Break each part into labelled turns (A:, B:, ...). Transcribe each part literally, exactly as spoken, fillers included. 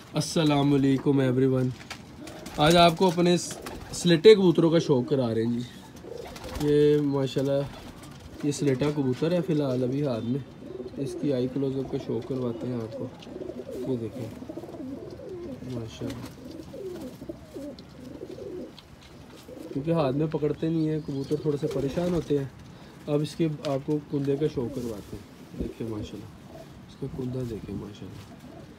A: अस्सलाम वालेकुम एवरीवन। आज आपको अपने स्लेटे कबूतरों का शौक़ करा रहे हैं जी। ये माशाल्लाह ये स्लेटा कबूतर है फ़िलहाल अभी हाथ में। इसकी आई क्लोजअप का शौक़ करवाते हैं आपको। ये देखें माशाल्लाह, क्योंकि हाथ में पकड़ते नहीं है कबूतर, थोड़े से परेशान होते हैं। अब इसके आपको कुंदे का शौक़ करवाते हैं। देखिए माशाल्लाह, इसका कुंदा देखें माशाल्लाह।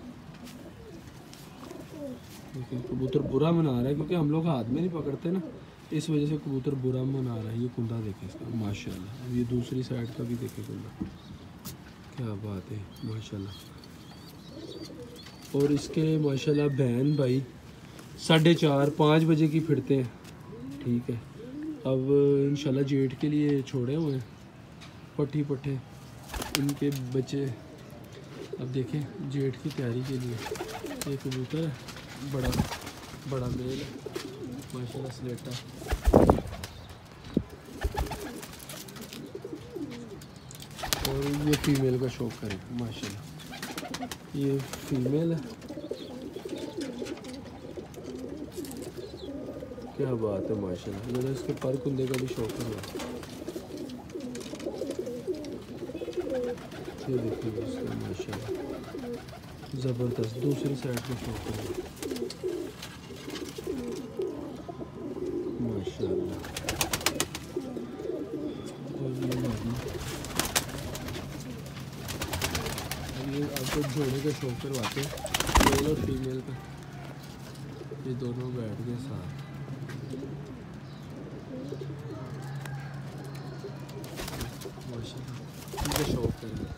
A: देखिए कबूतर बुरा मना रहा है, क्योंकि हम लोग हाथ में नहीं पकड़ते ना, इस वजह से कबूतर बुरा मना रहा है। ये कुंदा देखें इसका माशाल्लाह। अब ये दूसरी साइड का भी देखें कुंदा, क्या बात है माशाल्लाह। और इसके माशाल्लाह बहन भाई साढ़े चार पाँच बजे की फिरते हैं, ठीक है। अब इंशाल्लाह जेठ के लिए छोड़े हुए हैं पट्टी पट्टे इनके बच्चे। अब देखें जेठ की तैयारी के लिए ये कबूतर है, बड़ा बड़ा मेल है माशाल्लाह स्लेटा। और ये फीमेल का शौक़ करें माशाल्लाह। ये फीमेल है, क्या बात है माशाल्लाह। मैंने इसके पर कुंदे का भी शौक़ है। ये देखिए इसका माशाल्लाह ज़बरदस्त दूसरी साइड का शौक़ है माशाल्लाह। और ये ये आपको जोड़े का शौक़ करवाते हैं, मेल और फीमेल का। ये दोनों बैठ गए साथ माशाल्लाह, इनका शौक़ है।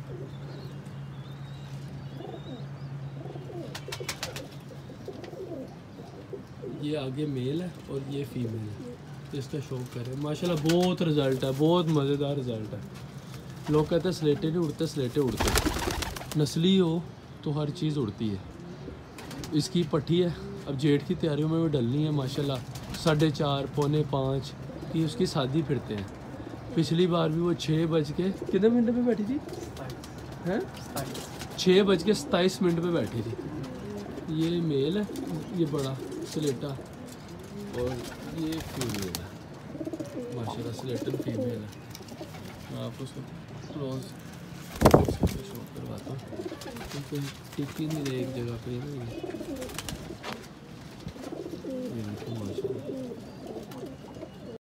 A: ये आगे मेल है और ये फीमेल है, इसका शौक़ करें माशाल्लाह। बहुत रिज़ल्ट है, बहुत मज़ेदार रिज़ल्ट है। लोग कहते हैं स्लेटे नहीं उड़ते, स्लेटे उड़ते। नस्ली हो तो हर चीज़ उड़ती है। इसकी पट्टी है, अब जेठ की तैयारियों में भी डलनी है माशाल्लाह। साढ़े चार पौने पाँच की उसकी शादी फिरते हैं। पिछली बार भी वो छः बज के कितने मिनट पे बैठी थी हैं छः बज के सताईस मिनट पे बैठी थी। ये मेल है, ये बड़ा स्लेटा, और ये फीमेल है माशाल्लाह, स्लेटन फीमेल है। मैं आपको उसको क्लोज शो करवाता हूँ, क्योंकि टिक ही नहीं रहे एक जगह पे ना।